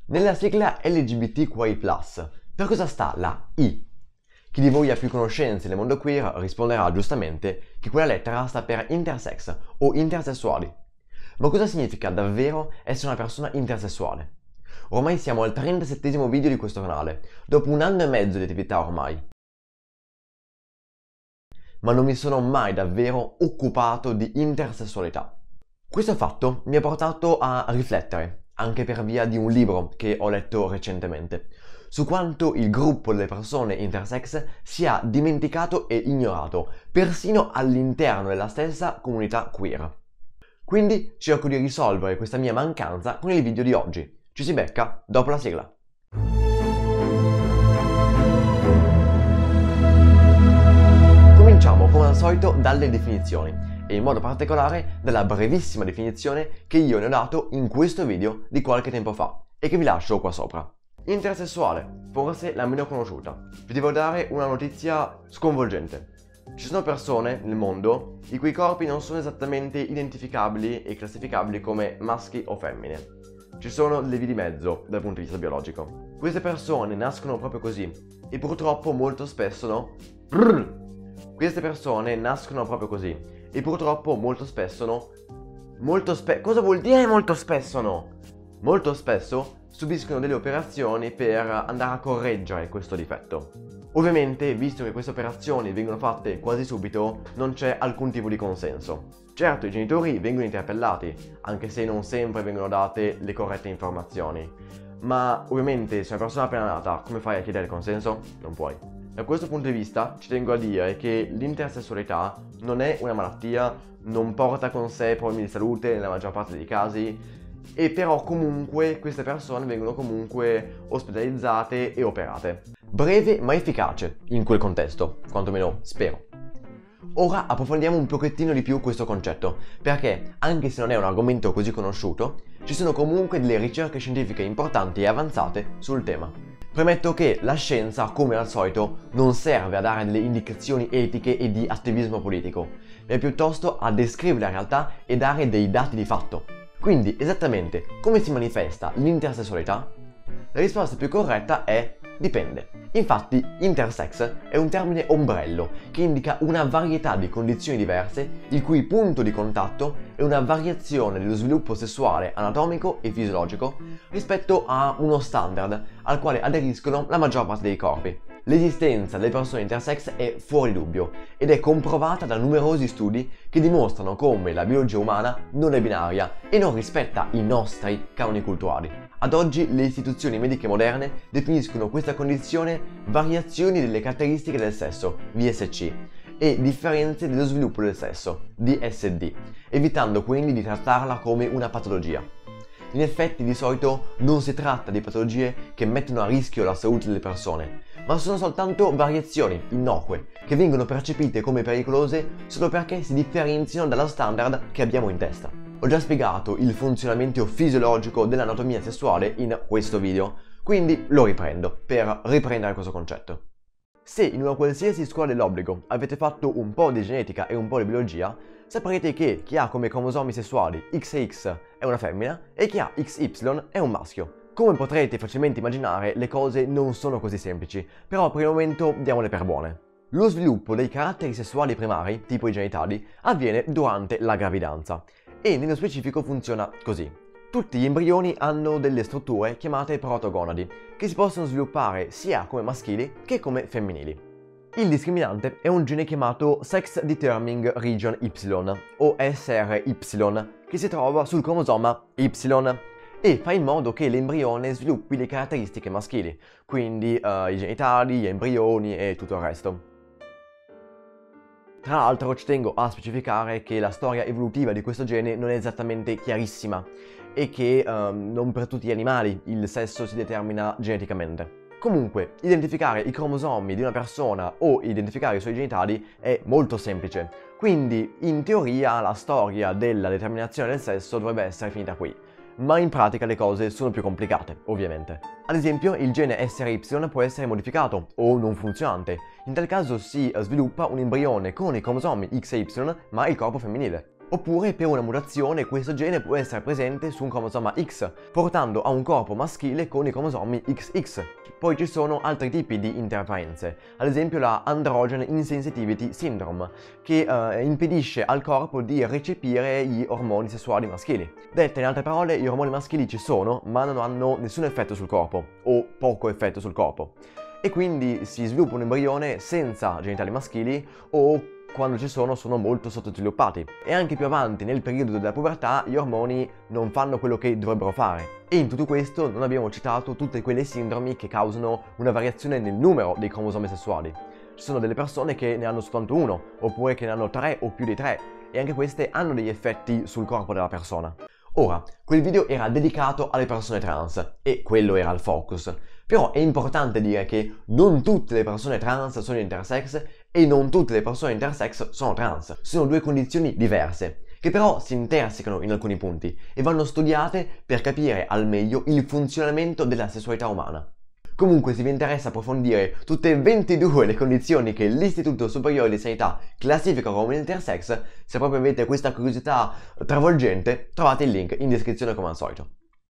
Nella sigla LGBTQI+, per cosa sta la I? Chi di voi ha più conoscenze nel mondo queer risponderà giustamente che quella lettera sta per intersex o intersessuali. Ma cosa significa davvero essere una persona intersessuale? Ormai siamo al 37esimo video di questo canale, dopo 1 anno e mezzo di attività ormai. Ma non mi sono mai davvero occupato di intersessualità. Questo fatto mi ha portato a riflettere, anche per via di un libro che ho letto recentemente, su quanto il gruppo delle persone intersex sia dimenticato e ignorato, persino all'interno della stessa comunità queer. Quindi cerco di risolvere questa mia mancanza con il video di oggi. Ci si becca dopo la sigla. Cominciamo come al solito dalle definizioni e in modo particolare dalla brevissima definizione che io ne ho dato in questo video di qualche tempo fa e che vi lascio qua sopra. Intersessuale, forse la meno conosciuta. Vi devo dare una notizia sconvolgente. Ci sono persone nel mondo i cui corpi non sono esattamente identificabili e classificabili come maschi o femmine. Ci sono delle vie di mezzo dal punto di vista biologico. Queste persone nascono proprio così e purtroppo molto spesso no. Queste persone nascono proprio così e purtroppo molto spesso no. Cosa vuol dire molto spesso no? Molto spesso subiscono delle operazioni per andare a correggere questo difetto. Ovviamente, visto che queste operazioni vengono fatte quasi subito, non c'è alcun tipo di consenso. Certo, i genitori vengono interpellati, anche se non sempre vengono date le corrette informazioni. Ma ovviamente, se una persona è appena nata, come fai a chiedere il consenso? Non puoi. Da questo punto di vista, ci tengo a dire che l'intersessualità non è una malattia, non porta con sé problemi di salute nella maggior parte dei casi, e però comunque queste persone vengono comunque ospedalizzate e operate. Breve ma efficace in quel contesto, quantomeno spero. Ora approfondiamo un pochettino di più questo concetto, perché anche se non è un argomento così conosciuto, ci sono comunque delle ricerche scientifiche importanti e avanzate sul tema. Premetto che la scienza, come al solito, non serve a dare delle indicazioni etiche e di attivismo politico, ma piuttosto a descrivere la realtà e dare dei dati di fatto. Quindi, esattamente come si manifesta l'intersessualità? La risposta più corretta è dipende. Infatti, intersex è un termine ombrello che indica una varietà di condizioni diverse il cui punto di contatto è una variazione dello sviluppo sessuale anatomico e fisiologico rispetto a uno standard al quale aderiscono la maggior parte dei corpi. L'esistenza delle persone intersex è fuori dubbio ed è comprovata da numerosi studi che dimostrano come la biologia umana non è binaria e non rispetta i nostri canoni culturali. Ad oggi le istituzioni mediche moderne definiscono questa condizione variazioni delle caratteristiche del sesso, VSC, e differenze dello sviluppo del sesso, DSD, evitando quindi di trattarla come una patologia. In effetti di solito non si tratta di patologie che mettono a rischio la salute delle persone, ma sono soltanto variazioni innocue che vengono percepite come pericolose solo perché si differenziano dalla standard che abbiamo in testa. Ho già spiegato il funzionamento fisiologico dell'anatomia sessuale in questo video, quindi lo riprendo per riprendere questo concetto. Se in una qualsiasi scuola dell'obbligo avete fatto un po' di genetica e un po' di biologia, saprete che chi ha come cromosomi sessuali XX è una femmina e chi ha XY è un maschio. Come potrete facilmente immaginare, le cose non sono così semplici, però per il momento diamole per buone. Lo sviluppo dei caratteri sessuali primari, tipo i genitali, avviene durante la gravidanza e nello specifico funziona così. Tutti gli embrioni hanno delle strutture chiamate protogonadi, che si possono sviluppare sia come maschili che come femminili. Il discriminante è un gene chiamato Sex Determining Region Y, o SRY, che si trova sul cromosoma Y e fa in modo che l'embrione sviluppi le caratteristiche maschili, quindi i genitali, gli embrioni e tutto il resto. Tra l'altro ci tengo a specificare che la storia evolutiva di questo gene non è esattamente chiarissima e che non per tutti gli animali il sesso si determina geneticamente. Comunque, identificare i cromosomi di una persona o identificare i suoi genitali è molto semplice, quindi in teoria la storia della determinazione del sesso dovrebbe essere finita qui. Ma in pratica le cose sono più complicate, ovviamente. Ad esempio, il gene SRY può essere modificato o non funzionante. In tal caso si sviluppa un embrione con i cromosomi X e Y, ma il corpo femminile. Oppure per una mutazione questo gene può essere presente su un cromosoma X, portando a un corpo maschile con i cromosomi XX. Poi ci sono altri tipi di interferenze, ad esempio la Androgen Insensitivity Syndrome, che impedisce al corpo di recepire gli ormoni sessuali maschili. Dette in altre parole, gli ormoni maschili ci sono, ma non hanno nessun effetto sul corpo, o poco effetto sul corpo. E quindi si sviluppa un embrione senza genitali maschili o quando ci sono molto sottosviluppati, e anche più avanti nel periodo della pubertà gli ormoni non fanno quello che dovrebbero fare. E in tutto questo non abbiamo citato tutte quelle sindromi che causano una variazione nel numero dei cromosomi sessuali. Ci sono delle persone che ne hanno soltanto uno, oppure che ne hanno 3 o più di 3, e anche queste hanno degli effetti sul corpo della persona. Ora, quel video era dedicato alle persone trans, e quello era il focus. Però è importante dire che non tutte le persone trans sono intersex e non tutte le persone intersex sono trans. Sono due condizioni diverse, che però si intersecano in alcuni punti e vanno studiate per capire al meglio il funzionamento della sessualità umana. Comunque, se vi interessa approfondire tutte e 22 le condizioni che l'Istituto Superiore di Sanità classifica come intersex, se proprio avete questa curiosità travolgente, trovate il link in descrizione come al solito.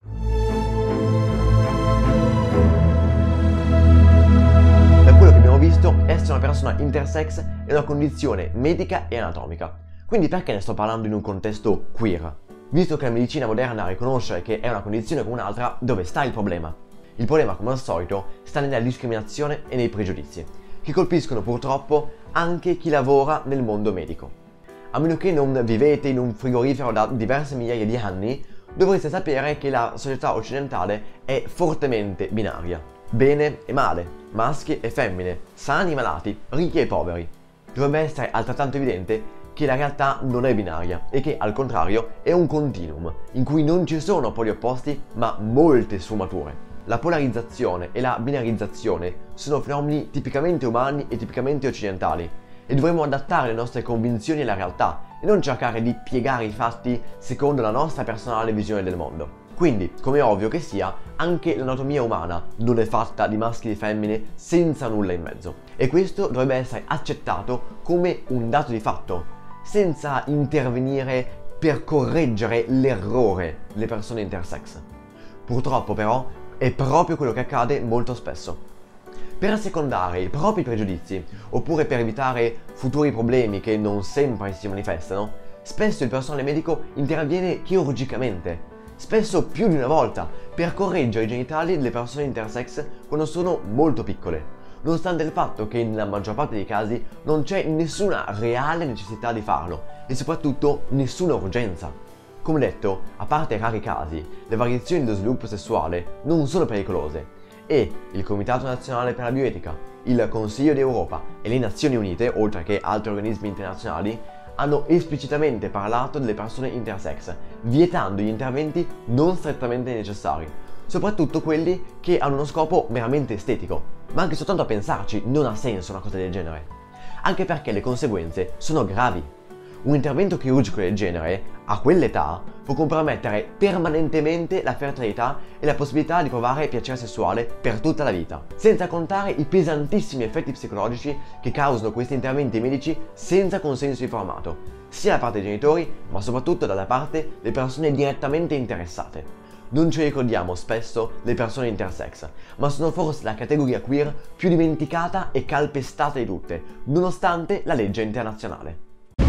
Visto, essere una persona intersex è una condizione medica e anatomica. Quindi perché ne sto parlando in un contesto queer? Visto che la medicina moderna riconosce che è una condizione come un'altra, dove sta il problema? Il problema, come al solito, sta nella discriminazione e nei pregiudizi, che colpiscono purtroppo anche chi lavora nel mondo medico. A meno che non vivete in un frigorifero da diverse migliaia di anni, dovreste sapere che la società occidentale è fortemente binaria. Bene e male, maschi e femmine, sani e malati, ricchi e poveri. Dovrebbe essere altrettanto evidente che la realtà non è binaria e che, al contrario, è un continuum, in cui non ci sono poli opposti, ma molte sfumature. La polarizzazione e la binarizzazione sono fenomeni tipicamente umani e tipicamente occidentali, e dovremmo adattare le nostre convinzioni alla realtà e non cercare di piegare i fatti secondo la nostra personale visione del mondo. Quindi, come è ovvio che sia, anche l'anatomia umana non è fatta di maschi e di femmine senza nulla in mezzo. E questo dovrebbe essere accettato come un dato di fatto, senza intervenire per correggere l'errore delle persone intersex. Purtroppo però è proprio quello che accade molto spesso. Per assecondare i propri pregiudizi, oppure per evitare futuri problemi che non sempre si manifestano, spesso il personale medico interviene chirurgicamente, spesso più di una volta, per correggere i genitali delle persone intersex quando sono molto piccole, nonostante il fatto che nella maggior parte dei casi non c'è nessuna reale necessità di farlo e soprattutto nessuna urgenza. Come detto, a parte rari casi, le variazioni dello sviluppo sessuale non sono pericolose e il Comitato Nazionale per la Bioetica, il Consiglio d'Europa e le Nazioni Unite, oltre che altri organismi internazionali, hanno esplicitamente parlato delle persone intersex, vietando gli interventi non strettamente necessari, soprattutto quelli che hanno uno scopo meramente estetico. Ma anche soltanto a pensarci non ha senso una cosa del genere, anche perché le conseguenze sono gravi. Un intervento chirurgico del genere, a quell'età, può compromettere permanentemente la fertilità e la possibilità di provare piacere sessuale per tutta la vita, senza contare i pesantissimi effetti psicologici che causano questi interventi medici senza consenso informato, sia da parte dei genitori, ma soprattutto dalla parte delle persone direttamente interessate. Non ci ricordiamo spesso le persone intersex, ma sono forse la categoria queer più dimenticata e calpestata di tutte, nonostante la legge internazionale.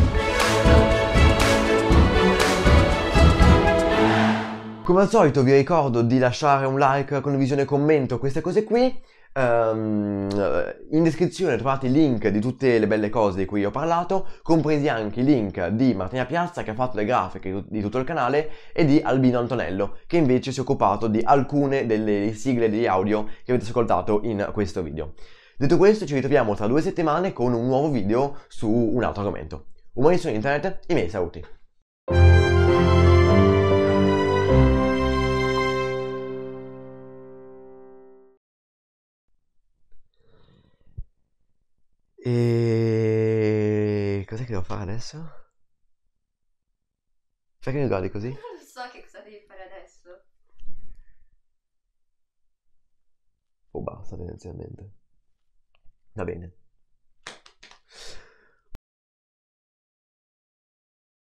Come al solito vi ricordo di lasciare un like, condivisione, commento, queste cose qui. In descrizione trovate i link di tutte le belle cose di cui ho parlato, compresi anche i link di Martina Piazza, che ha fatto le grafiche di tutto il canale, e di Albino Antonello, che invece si è occupato di alcune delle sigle di audio che avete ascoltato in questo video. Detto questo, ci ritroviamo tra 2 settimane con un nuovo video su un altro argomento. Umani su internet, i miei saluti. E cos'è che devo fare adesso? Perché mi guardi così? Non so che cosa devi fare adesso. O basta tendenzialmente. Va bene.